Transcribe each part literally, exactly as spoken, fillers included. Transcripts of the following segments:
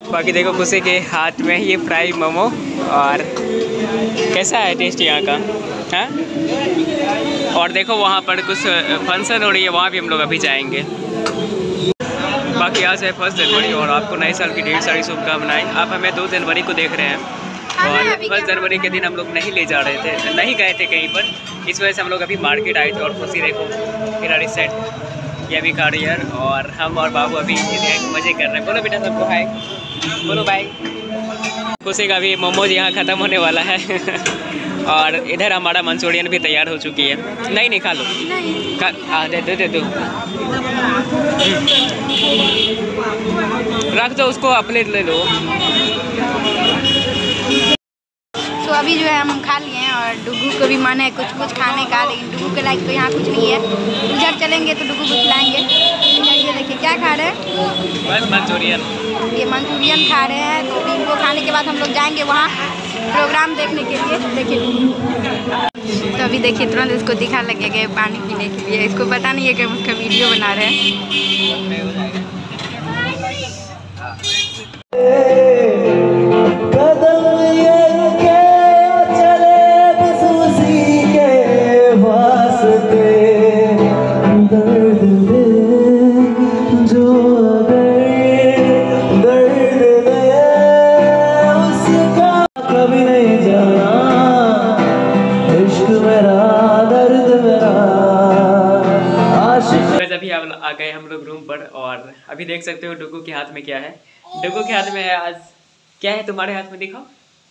बाकी देखो खुशी के हाथ में ये फ्राई मोमो। और कैसा है टेस्ट यहाँ का, हाँ। और देखो वहाँ पर कुछ फंक्शन हो रही है, वहाँ भी हम लोग अभी जाएंगे। बाकी आज है फर्स्ट जनवरी और आपको नए साल की ढेर सारी शुभकामनाएं। आप हमें दो जनवरी को देख रहे हैं और फर्स्ट जनवरी के दिन हम लोग नहीं ले जा रहे थे, नहीं गए थे कहीं पर, इस वजह से हम लोग अभी मार्केट आए थे। और खुशी देखो मेरा सेट ये भी खा रही है और हम और बाबू अभी मज़े कर रहे हैं। बोलो बेटा सबको हाय, बोलो बाय। खुशी का भी मोमोज यहाँ ख़त्म होने वाला है और इधर हमारा मंचूरियन भी तैयार हो चुकी है। नहीं नहीं खा लो, खा हाँ दे दो दे दो रख दो उसको, अपने ले लो। तो अभी जो है हम खा लिए हैं और डुगू को भी मन है कुछ कुछ खाने का, लेकिन डुगू के लायक तो यहाँ कुछ नहीं है। उधर चलेंगे तो डुगू को खिलाएंगे। ये देखिए क्या खा रहे हैं, बस मंचूरियन, ये मंचूरियन खा रहे हैं। तो अभी इनको खाने के बाद हम लोग जाएंगे वहाँ प्रोग्राम देखने के लिए। देखिए तो अभी देखिए तुरंत इसको दिखा लगे गए पानी पीने के लिए। इसको पता नहीं है कि हम उसका वीडियो बना रहे हैं। अभी आ गए हम लोग रूम पर और अभी देख सकते हो डुगू के हाथ में क्या है। डुगू के हाथ में है आज क्या है, तुम्हारे हाथ में दिखाओ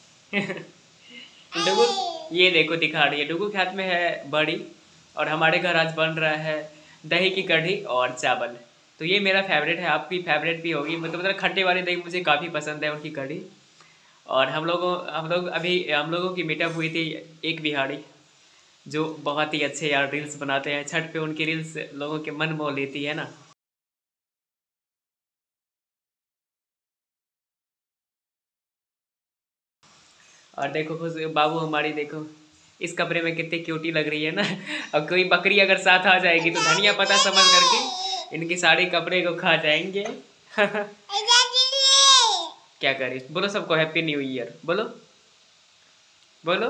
डुगू ये देखो दिखा रही है। डुगू के हाथ में है बड़ी और हमारे घर आज बन रहा है दही की कढ़ी और चावल। तो ये मेरा फेवरेट है, आपकी फेवरेट भी होगी। मतलब मतलब खट्टे वाली दही मुझे काफ़ी पसंद है, उनकी कढ़ी। और हम लोगों हम लोग अभी हम लोगों की मीटअप हुई थी एक बिहारी जो बहुत ही अच्छे यार रील्स बनाते हैं। छठ पे उनकी रील्स लोगों के मन मोह लेती है ना। और देखो खुश बाबू हमारी देखो इस कपड़े में कितनी क्यूटी लग रही है ना। अब कोई बकरी अगर साथ आ जाएगी तो धनिया पता समझ करके इनकी साड़ी कपड़े को खा जाएंगे क्या करें, बोलो सबको हैप्पी न्यू ईयर, बोलो बोलो,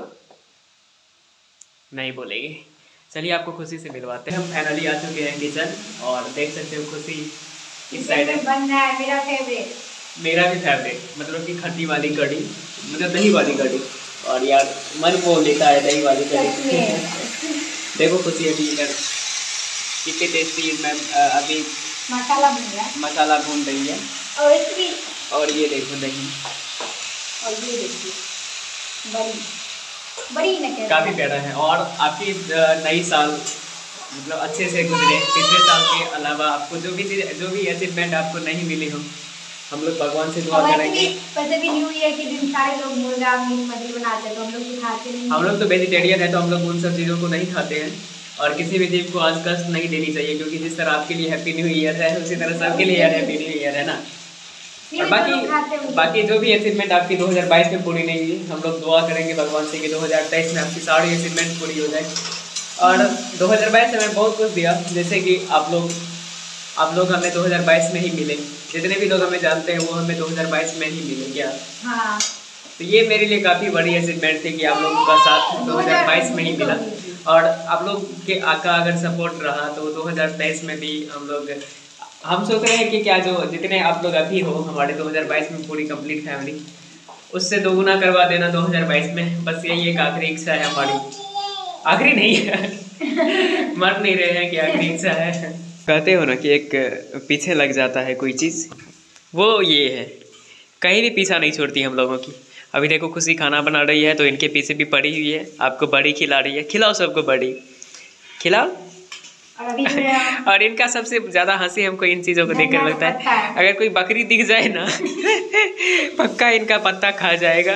नहीं बोलेंगे। चलिए आपको खुशी से मिलवाते हैं। हम फाइनली आ चुके हैं किचन और देख सकते हो खुशी इस साइड बन रहा है मेरा फेवरेट, मेरा भी फेवरेट, मतलब कि खट्टी वाली कढ़ी, मतलब दही वाली कढ़ी। और यार मन मोह लेता है दही वाली कढ़ी देखो खुशी अभी इधर कितने टेस्टी मैं अभी मसाला भून रहा है, मसाला भून रही है। और इसकी और ये देखो दही, और ये देखिए बड़ी बड़ी न काफ़ी प्यारा है। और आपकी नई साल मतलब अच्छे से गुजरे, पिछले साल के अलावा आपको जो भी चीज़ जो भी अचीवमेंट आपको नहीं मिली हो, हम लोग भगवान से दुआ करेंगे। वैसे भी न्यू ईयर के दिन सारे लोग मुर्गा मीट मछली बनाते हैं, तो हम लोग तो खाते नहीं। हम लोग तो वेजिटेरियन है तो हम लोग उन सब चीज़ों को नहीं खाते हैं और किसी भी जीव को आज कष्ट नहीं देनी चाहिए, क्योंकि जिस तरह आपके लिए हैप्पी न्यू ईयर है उसी तरह सबके लिए हैप्पी न्यू ईयर है ना। और बाकी बाकी जो भी अचीवमेंट आपकी दो हज़ार बाईस में पूरी नहीं हुई, हम लोग दुआ करेंगे भगवान से कि दो हज़ार तेईस में आपकी सारी अचीवमेंट पूरी हो जाए। और दो हज़ार बाईस में हमें बहुत कुछ दिया, जैसे कि आप लोग आप लोग हमें दो हज़ार बाईस में ही मिले, जितने भी लोग हमें जानते हैं वो हमें दो हज़ार बाईस में ही मिले क्या। हाँ। तो ये मेरे लिए काफ़ी बड़ी अचीवमेंट थी कि आप लोगों का साथ दो हज़ार बाईस में ही मिला। और आप लोग के आका अगर सपोर्ट रहा तो दो हज़ार तेईस में भी हम लोग हम सोच रहे हैं कि क्या जो जितने आप लोग अभी हो हमारे दो हज़ार बाईस में पूरी कंप्लीट फैमिली, उससे दोगुना करवा देना दो हज़ार बाईस में। बस यही एक आखिरी इच्छा है हमारी, आखिरी नहीं है मर नहीं रहे हैं कि आखिरी इच्छा है। कहते हो ना कि एक पीछे लग जाता है कोई चीज़, वो ये है, कहीं भी पीछा नहीं छोड़ती हम लोगों की। अभी देखो खुशी खाना बना रही है तो इनके पीछे भी पड़ी हुई है, आपको बड़ी खिला रही है, खिलाओ सबको बड़ी खिलाओ। और इनका सबसे ज़्यादा हंसी हमको इन चीज़ों को देखकर लगता है, अगर कोई बकरी दिख जाए ना पक्का इनका पत्ता खा जाएगा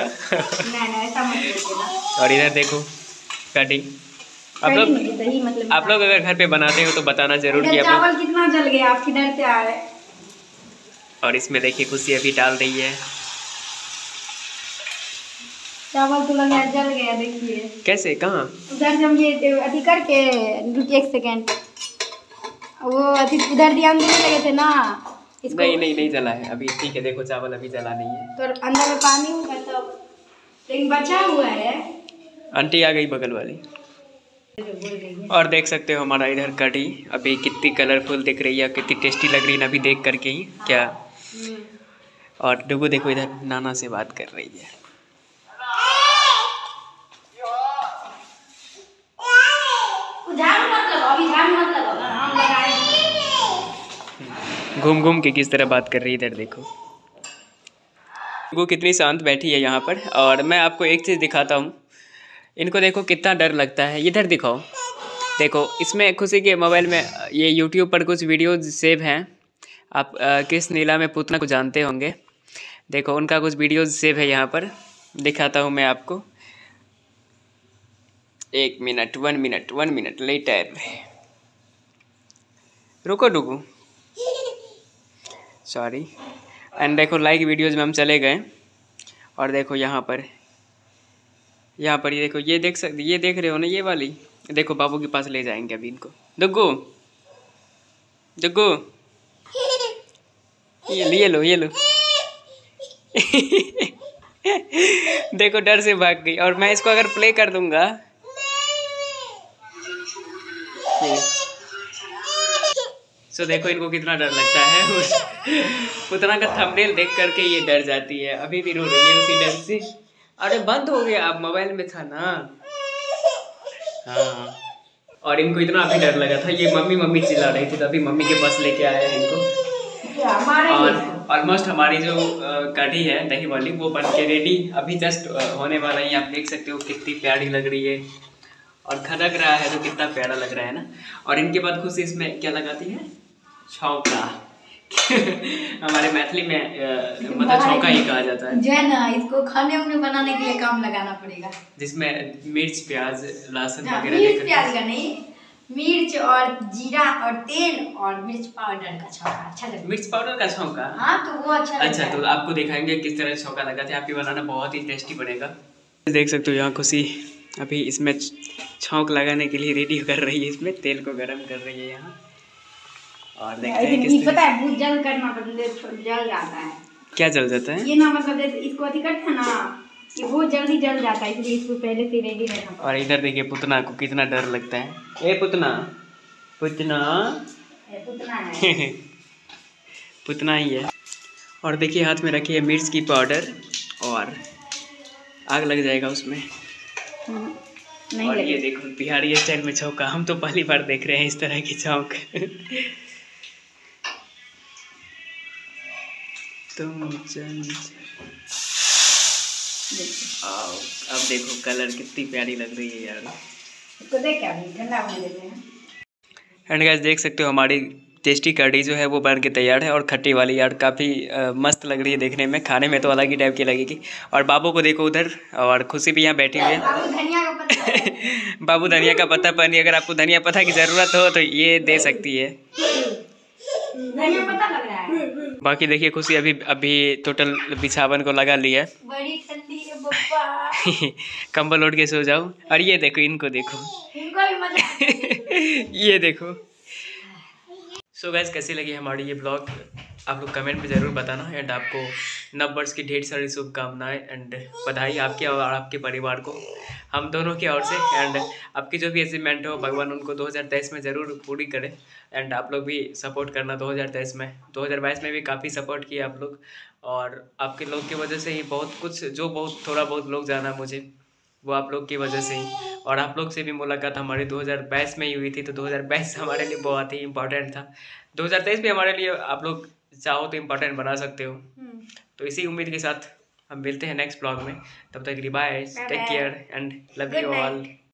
और इधर देखो कढ़ी। आप लोग मतलब आप लोग अगर घर पे बनाते हो तो बताना जरूर कि आप चावल कितना जल गया, आप किधर से आ रहे। और इसमें देखिए खुशी अभी डाल रही है चावल, तो लगा जल गया। देखिए कैसे, कहाँ उधर से हम ये अथी करके रुकिए एक सेकेंड, वो अथी उधर ध्यान देने लगे थे ना, इसको नहीं नहीं नहीं जला है अभी, ठीक है। देखो चावल अभी जला नहीं है, तो अंदर में पानी होगा तब, लेकिन बचा हुआ है। आंटी आ गई बगल वाली। और देख सकते हो हमारा इधर कढ़ी अभी कितनी कलरफुल दिख रही है, कितनी टेस्टी लग रही है अभी देख करके ही क्या। और डुगू देखो इधर नाना से बात कर रही है। घूम घूम के किस तरह बात कर रही है, इधर देखो वो कितनी शांत बैठी है यहाँ पर। और मैं आपको एक चीज़ दिखाता हूँ, इनको देखो कितना डर लगता है, इधर दिखाओ। देखो इसमें खुशी के मोबाइल में ये यूट्यूब पर कुछ वीडियोज सेव हैं, आप आ, किस नीला में पुतना को जानते होंगे। देखो उनका कुछ वीडियोज सेव है यहाँ पर, दिखाता हूँ मैं आपको। एक minute one minute one minute later, रुको डुगू, सॉरी। एंड देखो लाइक वीडियोज़ में हम चले गए और देखो यहाँ पर यहाँ पर ये देखो, ये देख सकते, ये देख रहे हो ना ये वाली। देखो बाबू के पास ले जाएंगे अभी इनको। दुग्गू दुग्गू ये ये लो ये लो देखो डर से भाग गई। और मैं इसको अगर प्ले कर दूंगा, सो so, देखो इनको कितना डर लगता है उस पुतना का थंबनेल देख करके ये डर जाती है, अभी भी रो रही है उसी डर से। अरे बंद हो गया, आप मोबाइल में था ना। हाँ, और इनको इतना अभी डर लगा था, ये मम्मी मम्मी चिल्ला रही थी, तभी मम्मी के पास लेके आया है इनको। और ऑलमोस्ट हमारी जो कढ़ी है दही वाली वो बन के रेडी अभी जस्ट होने वाला है। आप देख सकते हो कितनी प्यारी लग रही है और खदक रहा है तो कितना प्यारा लग रहा है ना। और इनके बाद खुशी इसमें क्या लगाती है, छौंका हमारे मैथिली में मतलब छौंका ही कहा जाता है, जो है ना इसको खाने उन्हें बनाने के लिए काम लगाना पड़ेगा, जिसमें मिर्च प्याज लहसुन वगैरह। मिर्च प्याज का नहीं, मिर्च और जीरा और तेल और मिर्च पाउडर का छौंका अच्छा लगता है। मिर्च पाउडर का छौंका, हाँ तो वो अच्छा लगता अच्छा है। तो आपको दिखाएंगे किस तरह छौंका लगाते हैं, आपकी बनाना बहुत ही टेस्टी बनेगा। देख सकते हो यहाँ खुशी अभी इसमें छौंक लगाने के लिए रेडी कर रही है, इसमें तेल को गर्म कर रही है यहाँ। और देखते हैं किस पता है बहुत जल करना पड़ता है, जल जाता है। क्या जल जाता है ये ना मतलब इसको अति करते हैं ना कि बहुत जल्दी जल जाता है, इसलिए इसको पहले से रेडी रहना पड़ता है। और इधर देखिए पुतना को कितना डर लगता है। ए पुतना पुतना पुतना है पुतना ही है। और देखिए हाथ में रखी है मिर्च की पाउडर और आग लग जाएगा उसमें। नहीं और लगे। ये देखो बिहारी स्टाइल में छौंका, हम तो पहली बार देख रहे हैं इस तरह की छौंक तुम चल आओ, अब देखो कलर कितनी प्यारी लग रही है यार। इसको देख के अभी ठंडा होने देते हैं। एंड गाइस देख सकते हो हमारी टेस्टी कढ़ी जो है वो बन के तैयार है। और खट्टी वाली यार काफ़ी मस्त लग रही है देखने में, खाने में तो अलग ही टाइप की लगेगी। और बाबू को देखो उधर, और खुशी भी यहाँ बैठी हुई है। बाबू धनिया का पत्ता बाबू धनिया का पत्ता पानी, अगर आपको धनिया पत्ता की ज़रूरत हो तो ये दे सकती है। धनिया पत्ता लग रहा है। बाकी देखिए खुशी अभी अभी टोटल बिछावन को लगा लिया है। बड़ी ठंडी है बप्पा कंबल ओढ़ के सो जाओ। और ये देखो इनको देखो इनको भी मजा ये देखो। सो गाइस कैसी लगी हमारी ये ब्लॉग, आप लोग कमेंट में ज़रूर बताना। एंड आपको नव वर्ष की ढेर सारी शुभकामनाएं एंड बधाई आपके और आपके परिवार को, हम दोनों की ओर से। एंड आपकी जो भी अचीवमेंट हो भगवान उनको दो हज़ार तेईस में ज़रूर पूरी करें। एंड आप लोग भी सपोर्ट करना दो हज़ार तेईस में। दो हज़ार बाईस में भी काफ़ी सपोर्ट किया आप लोग, और आपके लोग की वजह से ही बहुत कुछ, जो बहुत थोड़ा बहुत लोग जाना मुझे, वो आप लोग की वजह से ही। और आप लोग से भी मुलाकात हमारी दो हज़ार बाईस में ही हुई थी, तो दो हज़ार बाईस हमारे लिए बहुत ही इंपॉर्टेंट था। दो हज़ार तेईस भी हमारे लिए आप लोग चाहो तो इम्पोर्टेंट बना सकते हो। तो इसी उम्मीद के साथ हम मिलते हैं नेक्स्ट ब्लॉग में। तब तक bye, take care and love you all.